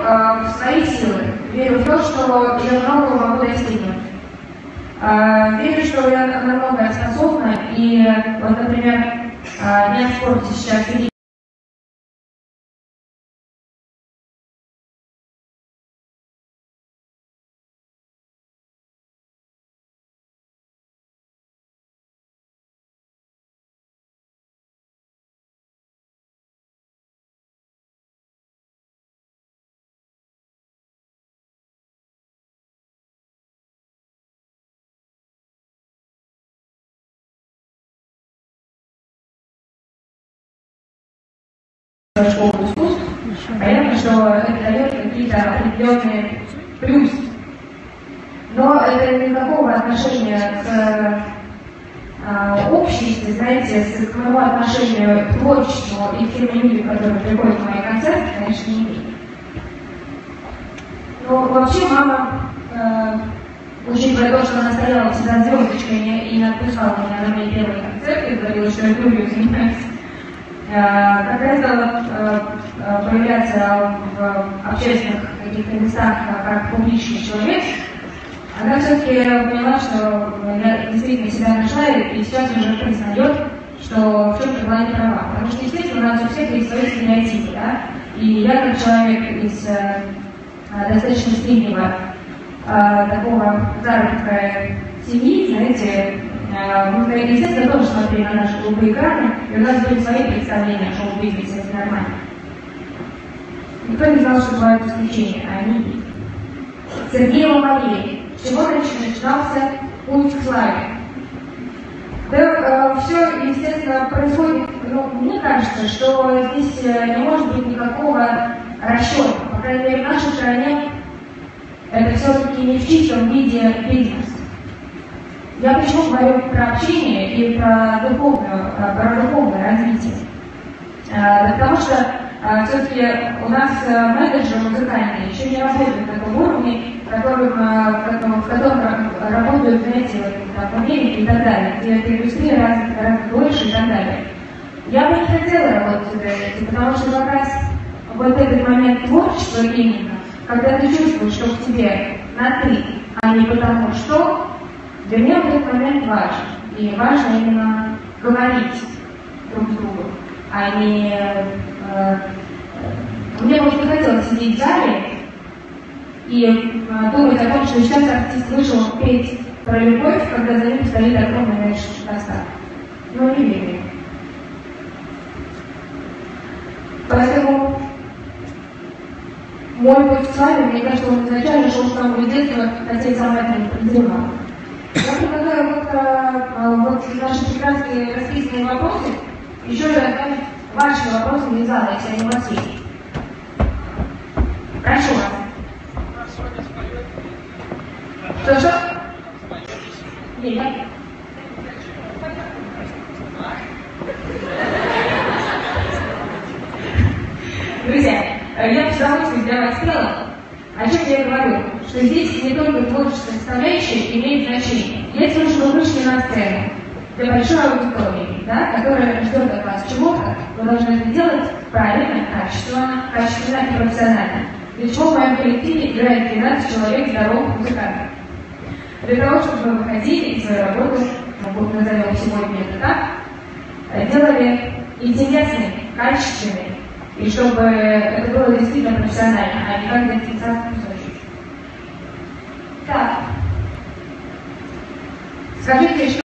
в свои силы, верю в то, что я много могу достигнуть. Верю, что я на многое способна, и вот, например, меня в спорте сейчас видит. Школу искусств, понятно, что это дает какие-то определенные плюсы. Но это никакого отношения к обществу, знаете, к моему отношению к творчеству и к тем людям, которые приходят в мои концерты, конечно, не имеет. Но вообще мама, учитывая то, что она стояла всегда звездочкой и не отпускала меня на мои первые концерты, говорила, что я люблю заниматься. Когда я стала появляться в общественных каких-то местах как публичный человек, она все-таки поняла, что я действительно себя нашла, и сейчас уже признает, что в чем-то была не права. Потому что, естественно, у нас у всех есть свои стереотипы, да? И я, как человек из достаточно среднего такого заработка семьи, знаете, мы, естественно, тоже смотрели на наши голубые экраны, и у нас были свои представления о шоу-бизнесе, это нормально. Никто не знал, что бывают исключения, а они есть. Сергей Ломовей. С чего начинался путь к славе? Да, все, естественно, происходит, мне кажется, что здесь не может быть никакого расчета. По крайней мере, в нашей стране это все-таки не в чистом виде бизнес. Я почему говорю про общение и про духовное развитие? Потому что все-таки у нас менеджеры музыкальные еще не работают на таком уровне, в котором работают, знаете, в Америке и так далее, где эта индустрия гораздо больше и так далее. Я бы не хотела работать в этой, потому что как раз вот этот момент творчества именно, когда ты чувствуешь, что к тебе на «ты», а не потому что, для меня в этот момент важен. И важно именно говорить друг с другом, а не... Мне бы не хотелось сидеть в зале и думать о том, что сейчас артист вышел петь про любовь, когда за ним стоит огромный меньший состав. Ну, не верю. Поэтому мой путь к славе, мне кажется, он изначально шел с самого детства, хотя и сам это не подозревал. Я предлагаю вот наши прекрасные расписанные вопросы еще и отдать ваши вопросы не задать, а не Матвей. Прошу вас. Что? Нет. Друзья, я с удовольствием для вас сделала. О чем я говорю? Что здесь не только творческая составляющая имеет значение. Если уж вы вышли на сцену для большой аудитории, да, которая ждет от вас чего-то, вы должны это делать правильно, качественно и профессионально. Для чего в моем коллективе играет 12 человек здоровых музыкантов? Для того, чтобы мы выходили и свою работу, мы назовем сегодня это так, делали интересной, качественной, и чтобы это было действительно профессионально, а не как детский сад кусочек. Так. Скажите, что